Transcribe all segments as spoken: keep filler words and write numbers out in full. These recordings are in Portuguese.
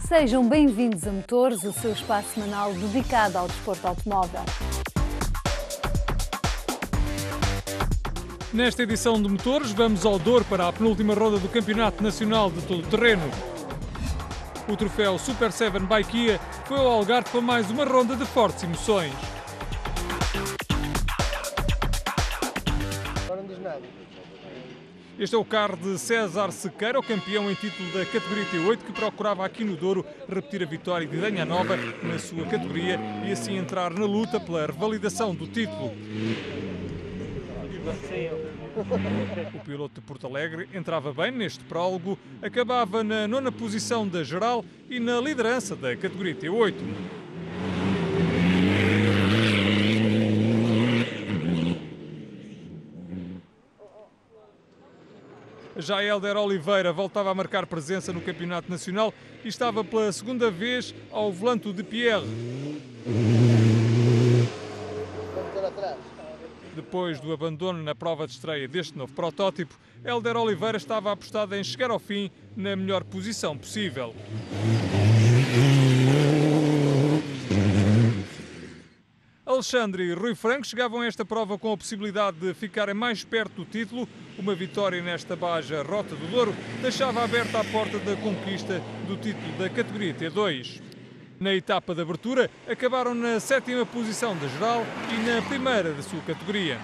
Sejam bem-vindos a Motores, o seu espaço semanal dedicado ao desporto automóvel. Nesta edição de Motores, vamos ao Douro para a penúltima ronda do Campeonato Nacional de Todo Terreno. O troféu Super sete by Kia foi ao Algarve para mais uma ronda de fortes emoções. Agora não diz nada. Este é o carro de César Sequeira, o campeão em título da categoria T oito, que procurava aqui no Douro repetir a vitória de Idanha Nova na sua categoria e assim entrar na luta pela revalidação do título. O piloto de Porto Alegre entrava bem neste prólogo, acabava na nona posição da geral e na liderança da categoria T oito. Já Hélder Oliveira voltava a marcar presença no Campeonato Nacional e estava pela segunda vez ao volante de Pierre. Depois do abandono na prova de estreia deste novo protótipo, Hélder Oliveira estava apostado em chegar ao fim na melhor posição possível. Alexandre e Rui Franco chegavam a esta prova com a possibilidade de ficarem mais perto do título. Uma vitória nesta Baja Rota do Douro deixava aberta a porta da conquista do título da categoria T dois. Na etapa de abertura, acabaram na sétima posição da geral e na primeira da sua categoria.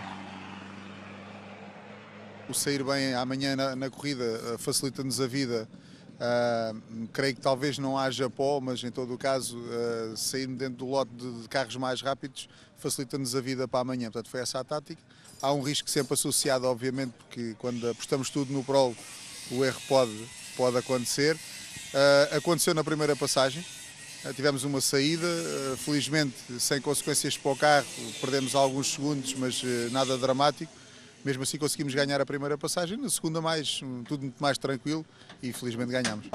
O sair bem amanhã na, na corrida facilita-nos a vida. Uh, creio que talvez não haja pó, mas em todo o caso uh, sair dentro do lote de, de carros mais rápidos facilita-nos a vida para amanhã. Portanto, foi essa a tática. Há um risco sempre associado, obviamente, porque quando apostamos tudo no prólogo, o erro pode, pode acontecer. Uh, aconteceu na primeira passagem. Uh, tivemos uma saída, uh, felizmente sem consequências para o carro, perdemos alguns segundos, mas uh, nada dramático. Mesmo assim conseguimos ganhar a primeira passagem, na segunda mais, tudo muito mais tranquilo e felizmente ganhamos.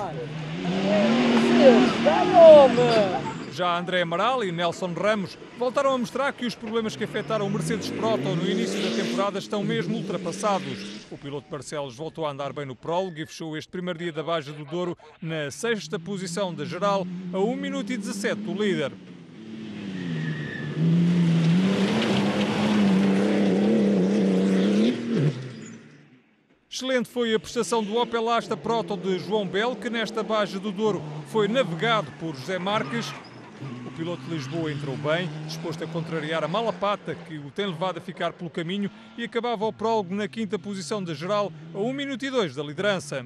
Já André Amaral e Nelson Ramos voltaram a mostrar que os problemas que afetaram o Mercedes Proto no início da temporada estão mesmo ultrapassados. O piloto Barcelos voltou a andar bem no prólogo e fechou este primeiro dia da Baja do Douro na sexta posição da geral, a um minuto e dezassete do líder. Excelente foi a prestação do Opel Astra Proto de João Belo, que nesta Baja do Douro foi navegado por José Marques. O piloto de Lisboa entrou bem, disposto a contrariar a mala pata que o tem levado a ficar pelo caminho e acabava o prólogo na quinta posição da geral, a um minuto e dois da liderança.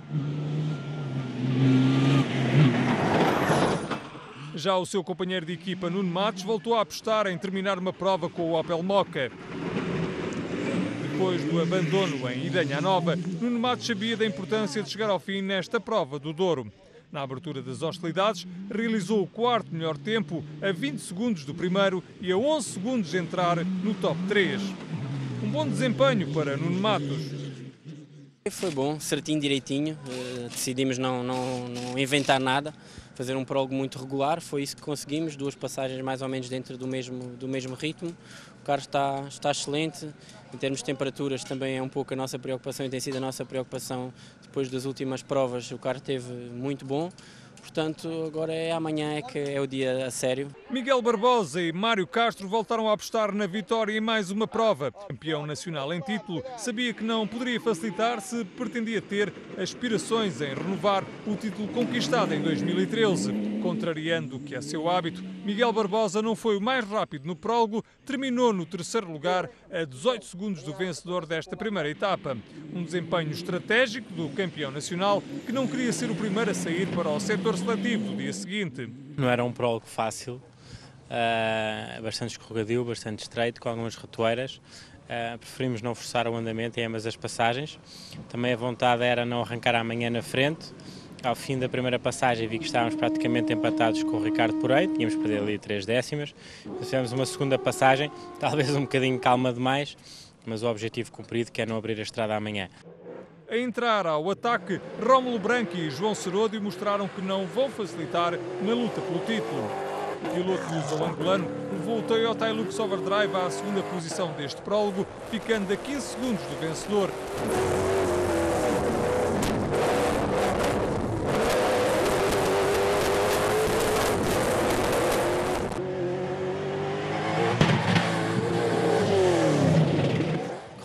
Já o seu companheiro de equipa, Nuno Matos, voltou a apostar em terminar uma prova com o Opel Mokka. Depois do abandono em Idanha Nova, Nuno Matos sabia da importância de chegar ao fim nesta prova do Douro. Na abertura das hostilidades, realizou o quarto melhor tempo, a vinte segundos do primeiro e a onze segundos de entrar no top três. Um bom desempenho para Nuno Matos. Foi bom, certinho, direitinho, decidimos não, não, não inventar nada, fazer um prólogo muito regular, foi isso que conseguimos, duas passagens mais ou menos dentro do mesmo, do mesmo ritmo. O carro está, está excelente, em termos de temperaturas também é um pouco a nossa preocupação e tem sido a nossa preocupação depois das últimas provas, o carro esteve muito bom. Portanto, agora é amanhã é que é o dia a sério. Miguel Barbosa e Mário Castro voltaram a apostar na vitória em mais uma prova. Campeão nacional em título, sabia que não poderia facilitar se pretendia ter aspirações em renovar o título conquistado em dois mil e treze. Contrariando o que é seu hábito, Miguel Barbosa não foi o mais rápido no prólogo, terminou no terceiro lugar a dezoito segundos do vencedor desta primeira etapa. Um desempenho estratégico do campeão nacional que não queria ser o primeiro a sair para o setor seletivo do dia seguinte. Não era um prólogo fácil, uh, bastante escorregadio, bastante estreito, com algumas retoeiras. Uh, preferimos não forçar o andamento em ambas as passagens. Também a vontade era não arrancar amanhã na frente. Ao fim da primeira passagem vi que estávamos praticamente empatados com o Ricardo Porreiro, tínhamos perdido ali três décimas. Fizemos uma segunda passagem, talvez um bocadinho calma demais, mas o objetivo cumprido, que é não abrir a estrada amanhã. A entrar ao ataque, Rómulo Branco e João Seródio mostraram que não vão facilitar na luta pelo título. O piloto luso-angolano levou o Toyota Hilux Overdrive à segunda posição deste prólogo, ficando a quinze segundos do vencedor.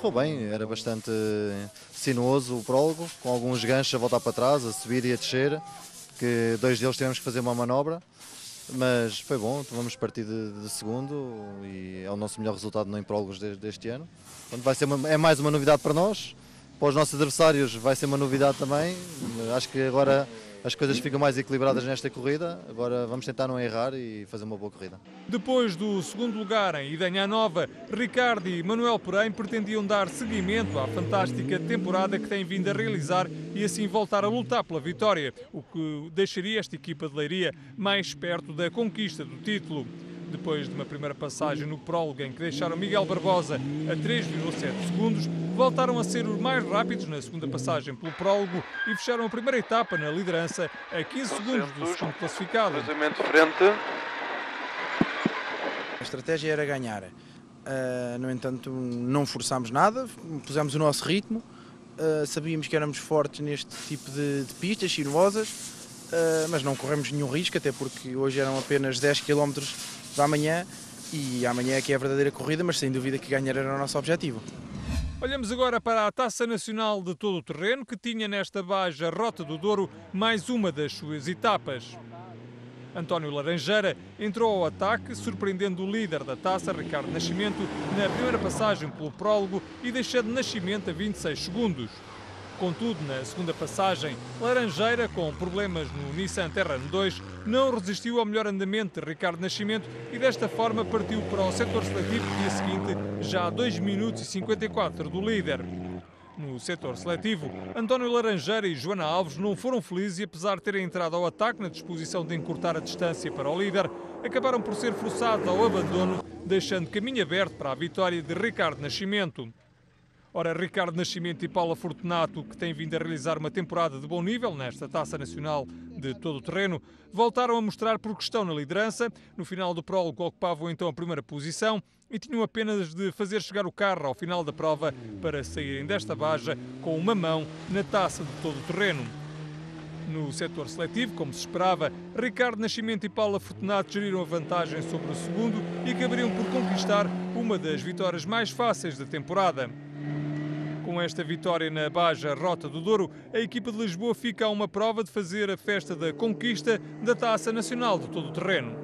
correu bem, era bastante sinuoso o prólogo, com alguns ganchos a voltar para trás, a subir e a descer, que dois deles tivemos que fazer uma manobra, mas foi bom, vamos partir de, de segundo e é o nosso melhor resultado em prólogos de, deste ano. Portanto, vai ser uma, é mais uma novidade para nós, para os nossos adversários vai ser uma novidade também, acho que agora as coisas ficam mais equilibradas nesta corrida, agora vamos tentar não errar e fazer uma boa corrida. Depois do segundo lugar em Idanha Nova, Ricardo e Manuel Porém pretendiam dar seguimento à fantástica temporada que têm vindo a realizar e assim voltar a lutar pela vitória, o que deixaria esta equipa de Leiria mais perto da conquista do título. Depois de uma primeira passagem no prólogo em que deixaram Miguel Barbosa a três vírgula sete segundos, voltaram a ser os mais rápidos na segunda passagem pelo prólogo e fecharam a primeira etapa na liderança a quinze segundos do segundo classificado. Cruzamento de frente. A estratégia era ganhar, uh, no entanto não forçámos nada, pusemos o nosso ritmo, uh, sabíamos que éramos fortes neste tipo de, de pistas sinuosas, uh, mas não corremos nenhum risco, até porque hoje eram apenas dez quilómetros da manhã e amanhã é que é a verdadeira corrida, mas sem dúvida que ganhar era o nosso objetivo. Olhamos agora para a Taça Nacional de Todo o Terreno, que tinha nesta Baja Rota do Douro mais uma das suas etapas. António Laranjeira entrou ao ataque, surpreendendo o líder da taça, Ricardo Nascimento, na primeira passagem pelo prólogo e deixando Nascimento a vinte e seis segundos. Contudo, na segunda passagem, Laranjeira, com problemas no Nissan Terrano dois, não resistiu ao melhor andamento de Ricardo Nascimento e desta forma partiu para o setor seletivo dia seguinte, já a dois minutos e cinquenta e quatro do líder. No setor seletivo, António Laranjeira e Joana Alves não foram felizes e, apesar de terem entrado ao ataque na disposição de encurtar a distância para o líder, acabaram por ser forçados ao abandono, deixando caminho aberto para a vitória de Ricardo Nascimento. Ora, Ricardo Nascimento e Paula Fortunato, que têm vindo a realizar uma temporada de bom nível nesta Taça Nacional de Todo o Terreno, voltaram a mostrar por que estão na liderança. No final do prólogo ocupavam então a primeira posição e tinham apenas de fazer chegar o carro ao final da prova para saírem desta baja com uma mão na Taça de Todo o Terreno. No setor seletivo, como se esperava, Ricardo Nascimento e Paula Fortunato geriram a vantagem sobre o segundo e acabariam por conquistar uma das vitórias mais fáceis da temporada. Com esta vitória na Baja Rota do Douro, a equipa de Lisboa fica a uma prova de fazer a festa da conquista da Taça Nacional de Todo o Terreno.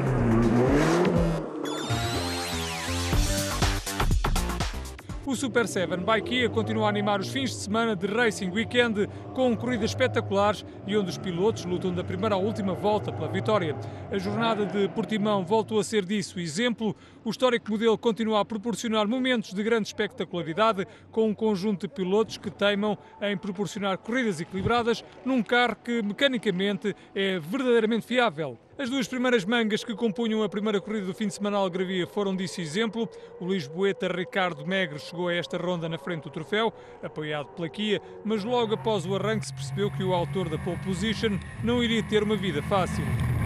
O Super sete Baikia continua a animar os fins de semana de Racing Weekend com corridas espetaculares e onde os pilotos lutam da primeira à última volta pela vitória. A jornada de Portimão voltou a ser disso exemplo. O histórico modelo continua a proporcionar momentos de grande espectacularidade com um conjunto de pilotos que teimam em proporcionar corridas equilibradas num carro que mecanicamente é verdadeiramente fiável. As duas primeiras mangas que compunham a primeira corrida do fim de semana Algarvia foram disso exemplo. O lisboeta Ricardo Megre chegou a esta ronda na frente do troféu, apoiado pela Kia, mas logo após o arranque se percebeu que o autor da pole position não iria ter uma vida fácil.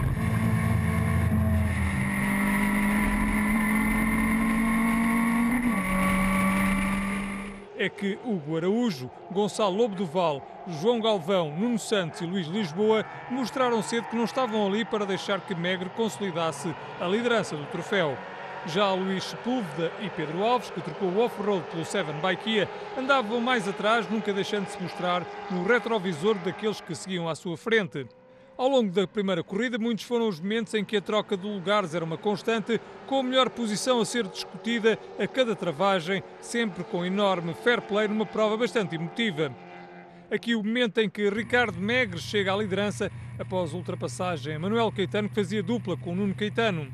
É que Hugo Araújo, Gonçalo Lobo do Val, João Galvão, Nuno Santos e Luís Lisboa mostraram cedo que não estavam ali para deixar que Megre consolidasse a liderança do troféu. Já Luís Sepúlveda e Pedro Alves, que trocou o off-road pelo sete Baikia, andavam mais atrás, nunca deixando-se mostrar no retrovisor daqueles que seguiam à sua frente. Ao longo da primeira corrida, muitos foram os momentos em que a troca de lugares era uma constante, com a melhor posição a ser discutida a cada travagem, sempre com enorme fair play numa prova bastante emotiva. Aqui o momento em que Ricardo Megre chega à liderança após a ultrapassagem a Manuel Caetano, que fazia dupla com Nuno Caetano.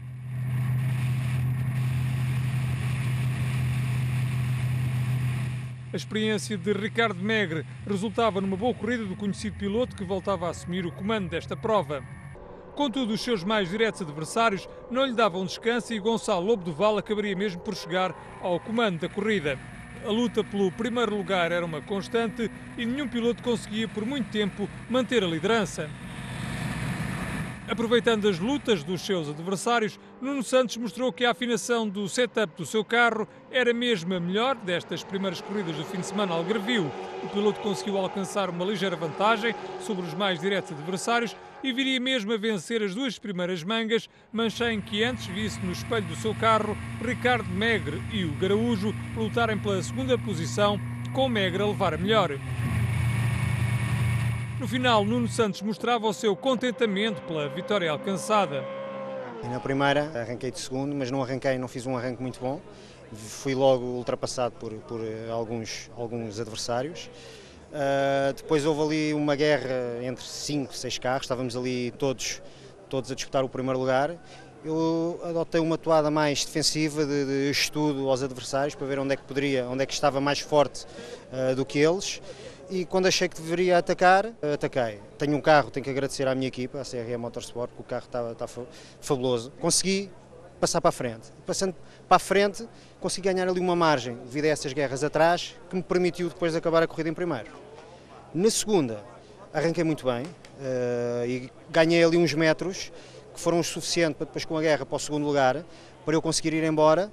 A experiência de Ricardo Megre resultava numa boa corrida do conhecido piloto que voltava a assumir o comando desta prova. Contudo, os seus mais diretos adversários não lhe davam descanso e Gonçalo Lobo do Val acabaria mesmo por chegar ao comando da corrida. A luta pelo primeiro lugar era uma constante e nenhum piloto conseguia por muito tempo manter a liderança. Aproveitando as lutas dos seus adversários, Nuno Santos mostrou que a afinação do setup do seu carro era mesmo a melhor destas primeiras corridas do fim de semana algarvio. O piloto conseguiu alcançar uma ligeira vantagem sobre os mais diretos adversários e viria mesmo a vencer as duas primeiras mangas, mas sem que antes visse no espelho do seu carro Ricardo Megre e o Garaújo lutarem pela segunda posição, com o Megre a levar a melhor. No final, Nuno Santos mostrava o seu contentamento pela vitória alcançada. Na primeira arranquei de segundo, mas não arranquei, não fiz um arranque muito bom. Fui logo ultrapassado por, por alguns, alguns adversários. Uh, depois houve ali uma guerra entre cinco, seis carros, estávamos ali todos, todos a disputar o primeiro lugar. Eu adotei uma toada mais defensiva de, de estudo aos adversários para ver onde é que poderia, onde é que estava mais forte uh, do que eles. E quando achei que deveria atacar, ataquei. Tenho um carro, tenho que agradecer à minha equipa, à C R E Motorsport, porque o carro está, está fabuloso. Consegui passar para a frente. Passando para a frente, consegui ganhar ali uma margem, devido a essas guerras atrás, que me permitiu depois acabar a corrida em primeiro. Na segunda, arranquei muito bem uh, e ganhei ali uns metros, que foram o suficiente para depois com a guerra para o segundo lugar, para eu conseguir ir embora,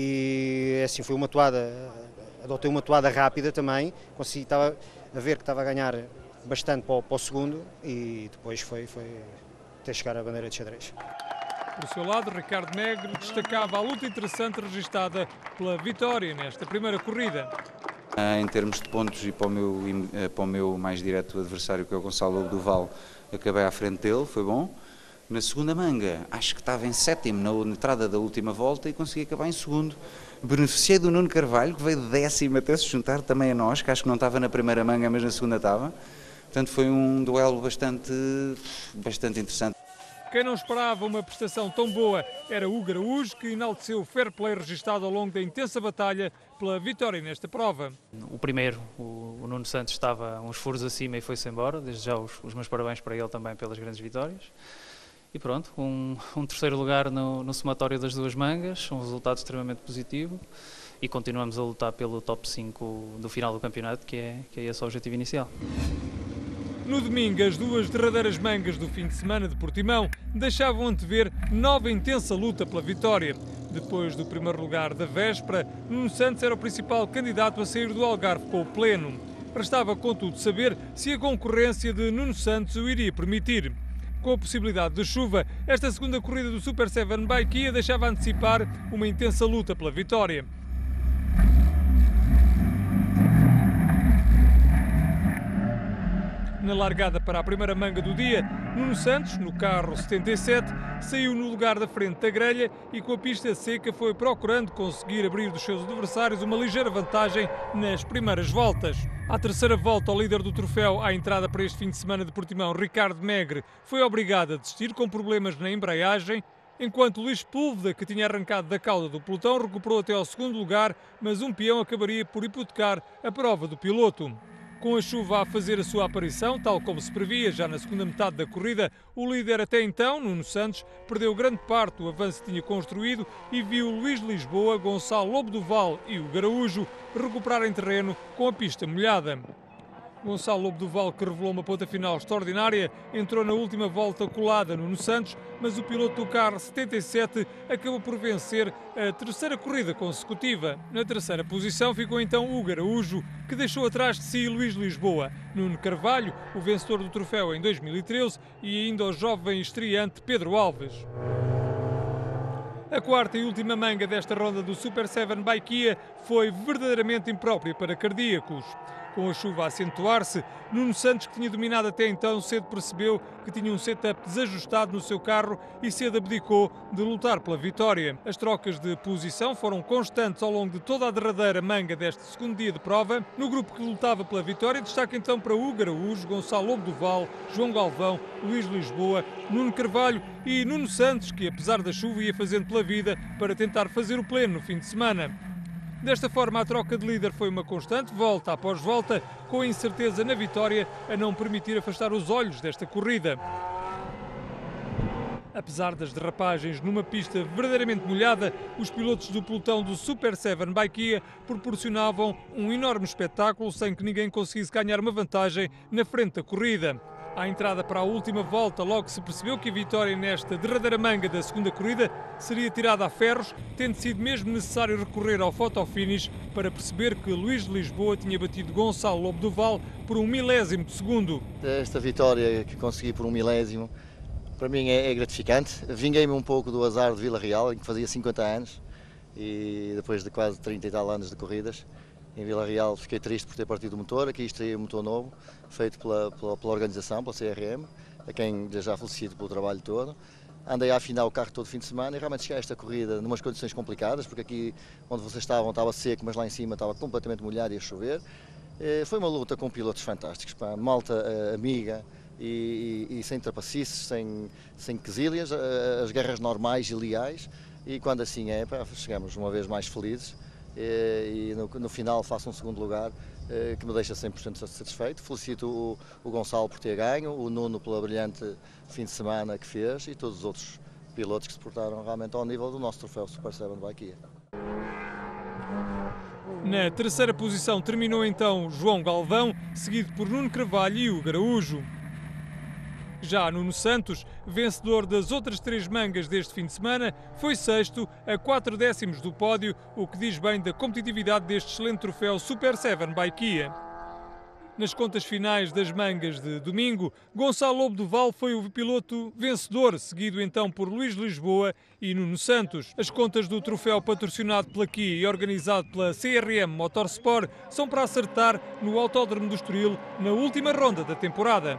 e assim foi uma toada, adotei uma toada rápida também, consegui, estava a ver que estava a ganhar bastante para o, para o segundo, e depois foi, foi até chegar à bandeira de xadrez. Por seu lado, Ricardo Megre destacava a luta interessante registada pela vitória nesta primeira corrida. Em termos de pontos e para o meu, para o meu mais direto adversário, que é o Gonçalo Lobo do Val, acabei à frente dele, foi bom. Na segunda manga, acho que estava em sétimo na entrada da última volta e consegui acabar em segundo. Beneficiei do Nuno Carvalho, que veio de décimo até se juntar também a nós, que acho que não estava na primeira manga, mas na segunda estava. Portanto, foi um duelo bastante, bastante interessante. Quem não esperava uma prestação tão boa era o Garaújo, que enalteceu o fair play registado ao longo da intensa batalha pela vitória nesta prova. O primeiro, o, o Nuno Santos, estava uns furos acima e foi-se embora. Desde já os, os meus parabéns para ele também pelas grandes vitórias. E pronto, um, um terceiro lugar no, no somatório das duas mangas, um resultado extremamente positivo, e continuamos a lutar pelo top cinco do final do campeonato, que é, que é esse o objetivo inicial. No domingo, as duas derradeiras mangas do fim de semana de Portimão deixavam antever nova intensa luta pela vitória. Depois do primeiro lugar da véspera, Nuno Santos era o principal candidato a sair do Algarve com o pleno. Restava, contudo, saber se a concorrência de Nuno Santos o iria permitir. Com a possibilidade de chuva, esta segunda corrida do Super sete Bike deixava antecipar uma intensa luta pela vitória. Na largada para a primeira manga do dia, Nuno Santos, no carro setenta e sete, saiu no lugar da frente da grelha e com a pista seca foi procurando conseguir abrir dos seus adversários uma ligeira vantagem nas primeiras voltas. À terceira volta, o líder do troféu à entrada para este fim de semana de Portimão, Ricardo Megre, foi obrigado a desistir com problemas na embreagem, enquanto Luís Púlveda, que tinha arrancado da cauda do pelotão, recuperou até ao segundo lugar, mas um peão acabaria por hipotecar a prova do piloto. Com a chuva a fazer a sua aparição, tal como se previa já na segunda metade da corrida, o líder até então, Nuno Santos, perdeu grande parte do avanço que tinha construído e viu Luís Lisboa, Gonçalo Lobo do Val e o Garaújo recuperarem terreno com a pista molhada. Gonçalo Lobo do Val, que revelou uma ponta final extraordinária, entrou na última volta colada no Nuno Santos, mas o piloto do carro setenta e sete acabou por vencer a terceira corrida consecutiva. Na terceira posição ficou então o Garaújo, que deixou atrás de si Luís Lisboa, Nuno Carvalho, o vencedor do troféu em dois mil e treze, e ainda o jovem estreante Pedro Alves. A quarta e última manga desta ronda do Super sete Bike foi verdadeiramente imprópria para cardíacos. Com a chuva a acentuar-se, Nuno Santos, que tinha dominado até então, cedo percebeu que tinha um setup desajustado no seu carro e cedo abdicou de lutar pela vitória. As trocas de posição foram constantes ao longo de toda a derradeira manga deste segundo dia de prova. No grupo que lutava pela vitória, destaca então para o Garaújo, Gonçalo Lobo do Val, João Galvão, Luís Lisboa, Nuno Carvalho e Nuno Santos, que apesar da chuva ia fazendo pela vida para tentar fazer o pleno no fim de semana. Desta forma, a troca de líder foi uma constante, volta após volta, com a incerteza na vitória a não permitir afastar os olhos desta corrida. Apesar das derrapagens numa pista verdadeiramente molhada, os pilotos do pelotão do Super sete Bike proporcionavam um enorme espetáculo sem que ninguém conseguisse ganhar uma vantagem na frente da corrida. À entrada para a última volta, logo se percebeu que a vitória nesta derradeira manga da segunda corrida seria tirada a ferros, tendo sido mesmo necessário recorrer ao photo-finish para perceber que Luís de Lisboa tinha batido Gonçalo Lobo do Val por um milésimo de segundo. Esta vitória que consegui por um milésimo, para mim é, é gratificante. Vinguei-me um pouco do azar de Vila Real, em que fazia cinquenta anos, e depois de quase trinta e tal anos de corridas, em Vila Real fiquei triste por ter partido o motor. Aqui estreei um motor novo, feito pela, pela, pela organização, pela C R M, a quem já felicito pelo trabalho todo. Andei a afinar o carro todo o fim de semana e realmente cheguei a esta corrida numas condições complicadas, porque aqui onde vocês estavam estava seco, mas lá em cima estava completamente molhado e a chover. Foi uma luta com pilotos fantásticos, pá, malta amiga e, e, e sem trapacices, sem, sem quesílias, as guerras normais e leais, e quando assim é, pá, chegamos uma vez mais felizes. E no, no final faço um segundo lugar que me deixa cem por cento satisfeito. Felicito o, o Gonçalo por ter ganho, o Nuno pela brilhante fim de semana que fez e todos os outros pilotos que se portaram realmente ao nível do nosso troféu Super sete Bike. Na terceira posição terminou então João Galvão, seguido por Nuno Carvalho e Hugo Araújo. Já Nuno Santos, vencedor das outras três mangas deste fim de semana, foi sexto a quatro décimos do pódio, o que diz bem da competitividade deste excelente troféu Super sete Bike. Nas contas finais das mangas de domingo, Gonçalo Lobo do Val foi o piloto vencedor, seguido então por Luís de Lisboa e Nuno Santos. As contas do troféu patrocinado pela Kia e organizado pela C R M Motorsport são para acertar no Autódromo do Estoril na última ronda da temporada.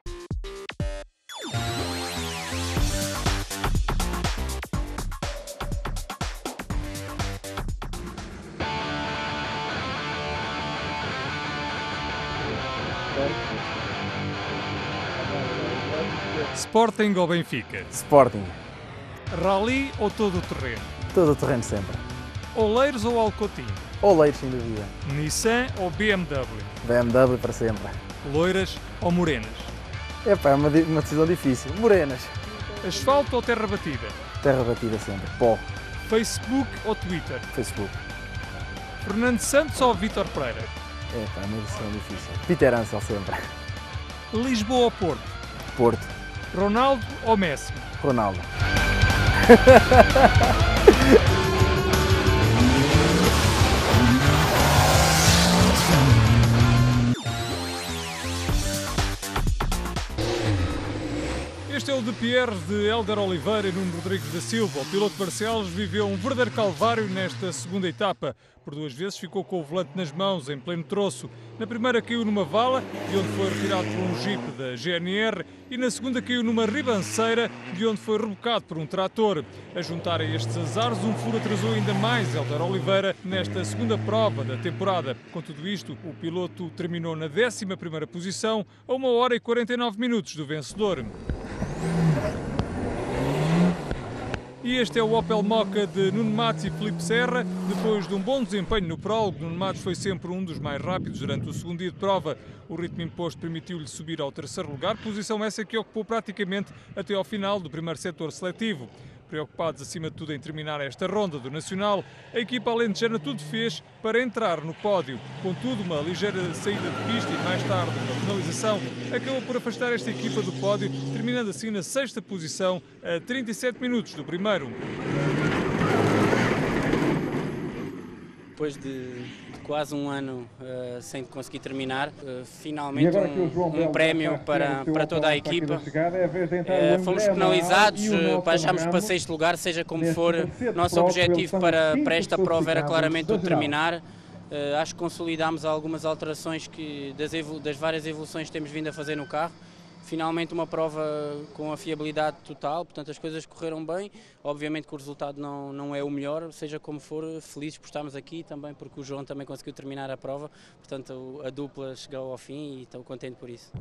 Sporting ou Benfica? Sporting. Rally ou todo o terreno? Todo o terreno sempre. Oleiros ou Alcotim? Oleiros, sem dúvida. Nissan ou B M W? B M W para sempre. Loiras ou morenas? Epá, é uma, uma decisão difícil. Morenas. Asfalto ou terra batida? Terra batida sempre. Pó. Facebook ou Twitter? Facebook. Fernando Santos ou Vítor Pereira? Epá, é uma decisão difícil. Peter Ansel sempre. Lisboa ou Porto? Porto. Ronaldo ou Messi? Ronaldo. Este é o de Pierres de Hélder Oliveira e Nuno Rodrigues da Silva. O piloto Barcelos viveu um verdadeiro calvário nesta segunda etapa. Por duas vezes ficou com o volante nas mãos, em pleno troço. Na primeira caiu numa vala, de onde foi retirado por um Jeep da G N R, e na segunda caiu numa ribanceira, de onde foi rebocado por um trator. A juntar a estes azares, um furo atrasou ainda mais Hélder Oliveira nesta segunda prova da temporada. Com tudo isto, o piloto terminou na décima primeira posição, a uma hora e quarenta e nove minutos do vencedor. E este é o Opel Mokka de Nuno Matos e Filipe Serra. Depois de um bom desempenho no prólogo, Nuno Matos foi sempre um dos mais rápidos durante o segundo dia de prova. O ritmo imposto permitiu-lhe subir ao terceiro lugar, posição essa que ocupou praticamente até ao final do primeiro setor seletivo. Preocupados acima de tudo em terminar esta ronda do Nacional, a equipa alentejana tudo fez para entrar no pódio. Contudo, uma ligeira saída de pista e mais tarde uma penalização acabou por afastar esta equipa do pódio, terminando assim na sexta posição a trinta e sete minutos do primeiro. Depois de, de quase um ano uh, sem conseguir terminar, uh, finalmente um, um prémio para, para toda a equipa. Uh, fomos penalizados, uh, baixámos para sexto lugar, seja como for. Nosso objetivo para, para esta prova era claramente o terminar. Uh, acho que consolidámos algumas alterações que, das, das várias evoluções que temos vindo a fazer no carro. Finalmente uma prova com a fiabilidade total, portanto as coisas correram bem. Obviamente que o resultado não, não é o melhor, seja como for, felizes por estarmos aqui também, porque o João também conseguiu terminar a prova, portanto a dupla chegou ao fim e estou contente por isso.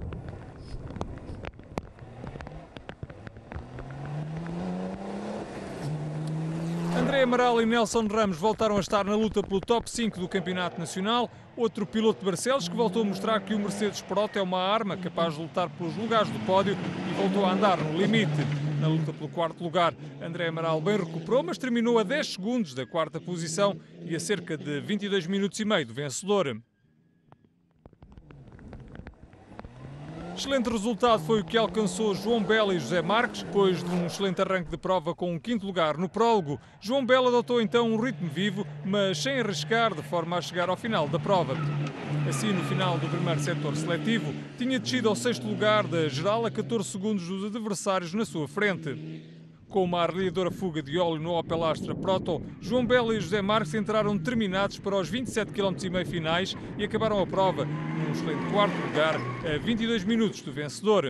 André Amaral e Nelson Ramos voltaram a estar na luta pelo top cinco do Campeonato Nacional. Outro piloto de Barcelos que voltou a mostrar que o Mercedes Proto é uma arma capaz de lutar pelos lugares do pódio e voltou a andar no limite. Na luta pelo quarto lugar, André Amaral bem recuperou, mas terminou a dez segundos da quarta posição e a cerca de vinte e dois minutos e meio do vencedor. Excelente resultado foi o que alcançou João Bela e José Marques, depois de um excelente arranque de prova com um quinto lugar no prólogo. João Bela adotou então um ritmo vivo, mas sem arriscar, de forma a chegar ao final da prova. Assim, no final do primeiro setor seletivo, tinha descido ao sexto lugar da geral a catorze segundos dos adversários na sua frente. Com uma arrealiadora fuga de óleo no Opel Astra Proto, João Bela e José Marques entraram determinados para os vinte e sete quilómetros e meio finais e acabaram a prova num excelente quarto lugar, a vinte e dois minutos do vencedor.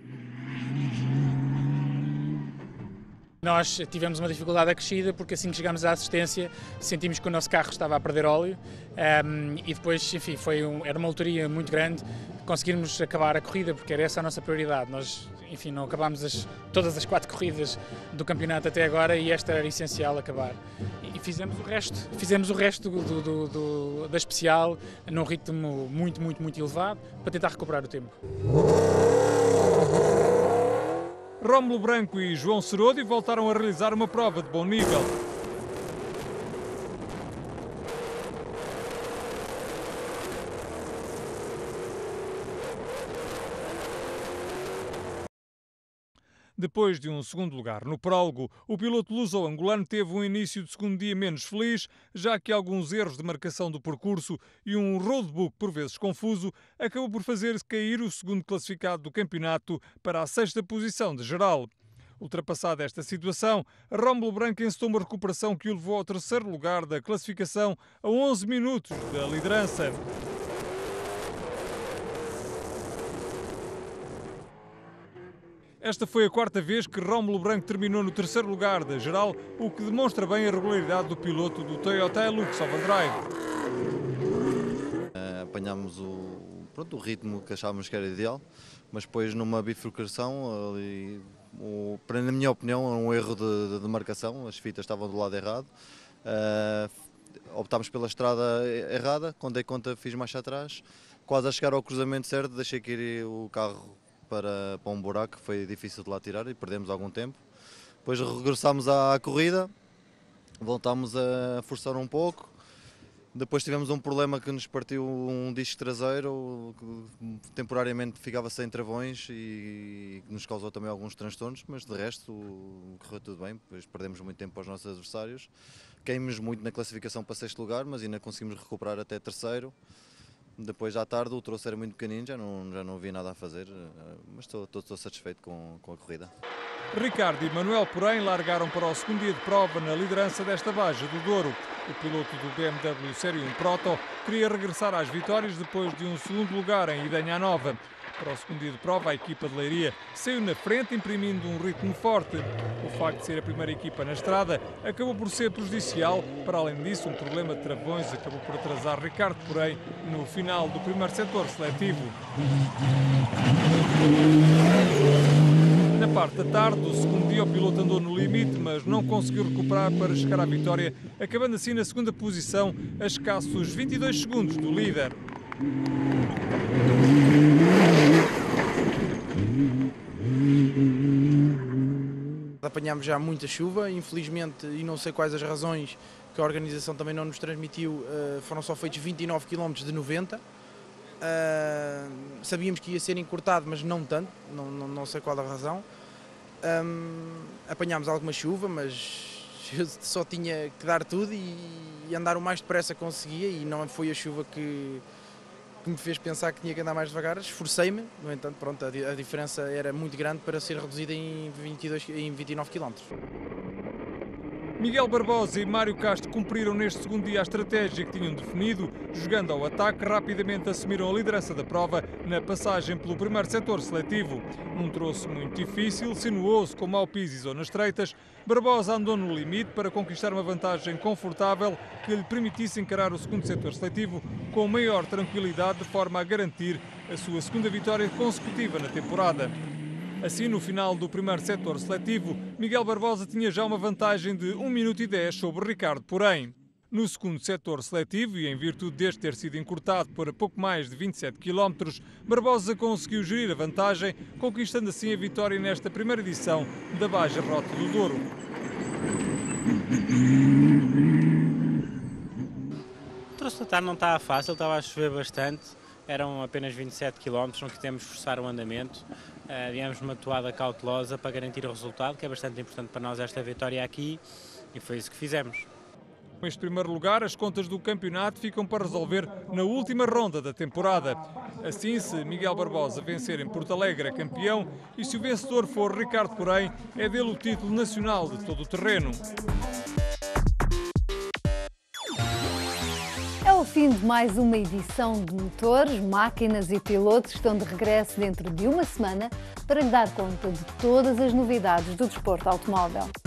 Nós tivemos uma dificuldade acrescida porque assim que chegámos à assistência sentimos que o nosso carro estava a perder óleo um, e depois, enfim, foi um, era uma lotaria muito grande conseguirmos acabar a corrida porque era essa a nossa prioridade. Nós, enfim, não acabámos as, todas as quatro corridas do campeonato até agora e esta era essencial acabar. E fizemos o resto, fizemos o resto do, do, do, da especial num ritmo muito, muito, muito elevado para tentar recuperar o tempo. Rómulo Branco e João Serodi voltaram a realizar uma prova de bom nível. Depois de um segundo lugar no prólogo, o piloto luso-angolano teve um início de segundo dia menos feliz, já que alguns erros de marcação do percurso e um roadbook por vezes confuso acabou por fazer cair o segundo classificado do campeonato para a sexta posição de geral. Ultrapassada esta situação, Rómulo Branco encetou uma recuperação que o levou ao terceiro lugar da classificação a onze minutos da liderança. Esta foi a quarta vez que Rómulo Branco terminou no terceiro lugar da geral, o que demonstra bem a regularidade do piloto do Toyota Hilux Overdrive. Uh, apanhámos o, pronto, o ritmo que achávamos que era ideal, mas depois numa bifurcação, ali, o, na minha opinião, um erro de, de marcação, as fitas estavam do lado errado. Uh, optámos pela estrada errada, quando dei conta fiz marcha atrás, quase a chegar ao cruzamento certo, deixei cair o carro Para, para um buraco que foi difícil de lá tirar e perdemos algum tempo. Depois regressámos à corrida, voltámos a forçar um pouco. Depois tivemos um problema que nos partiu um disco traseiro, que temporariamente ficava sem travões e nos causou também alguns transtornos, mas de resto correu tudo bem. Depois perdemos muito tempo aos nossos adversários. Caímos muito na classificação para sexto lugar, mas ainda conseguimos recuperar até terceiro. Depois, à tarde, o troço era muito pequenino, já não, já não havia nada a fazer, mas estou, estou, estou satisfeito com, com a corrida. Ricardo e Manuel, porém, largaram para o segundo dia de prova na liderança desta Baja do Douro. O piloto do B M W Série um Proto queria regressar às vitórias depois de um segundo lugar em Idanha Nova. Para o segundo dia de prova, a equipa de Leiria saiu na frente, imprimindo um ritmo forte. O facto de ser a primeira equipa na estrada acabou por ser prejudicial. Para além disso, um problema de travões acabou por atrasar Ricardo, porém, no final do primeiro setor seletivo. Na parte da tarde, do segundo dia, o piloto andou no limite, mas não conseguiu recuperar para chegar à vitória, acabando assim na segunda posição, a escassos vinte e dois segundos do líder. Apanhámos já muita chuva, infelizmente, e não sei quais as razões que a organização também não nos transmitiu, foram só feitos vinte e nove quilómetros de noventa. Uh, sabíamos que ia ser encurtado, mas não tanto, não, não, não sei qual a razão. Um, apanhámos alguma chuva, mas eu só tinha que dar tudo e, e andar o mais depressa conseguia, e não foi a chuva que, que me fez pensar que tinha que andar mais devagar. Esforcei-me, no entanto, pronto, a, a diferença era muito grande para ser reduzida em, vinte e dois, em vinte e nove quilómetros. Miguel Barbosa e Mário Castro cumpriram neste segundo dia a estratégia que tinham definido. Jogando ao ataque, rapidamente assumiram a liderança da prova na passagem pelo primeiro setor seletivo. Num troço muito difícil, sinuoso, com mau piso e zonas estreitas, Barbosa andou no limite para conquistar uma vantagem confortável que lhe permitisse encarar o segundo setor seletivo com maior tranquilidade, de forma a garantir a sua segunda vitória consecutiva na temporada. Assim, no final do primeiro setor seletivo, Miguel Barbosa tinha já uma vantagem de um minuto e dez sobre Ricardo, porém. No segundo setor seletivo, e em virtude deste ter sido encurtado por pouco mais de vinte e sete quilómetros, Barbosa conseguiu gerir a vantagem, conquistando assim a vitória nesta primeira edição da Baja Rota do Douro. O troço da tarde não estava fácil, estava a chover bastante. eram apenas vinte e sete quilómetros, não quisemos forçar o andamento, uh, viemos uma toada cautelosa para garantir o resultado, que é bastante importante para nós esta vitória aqui, e foi isso que fizemos. Com este primeiro lugar, as contas do campeonato ficam para resolver na última ronda da temporada. Assim, se Miguel Barbosa vencer em Porto Alegre, é campeão, e se o vencedor for Ricardo Corém, é dele o título nacional de todo o terreno. É o fim de mais uma edição de Motores, Máquinas e Pilotos estão de regresso dentro de uma semana para lhe dar conta de todas as novidades do desporto automóvel.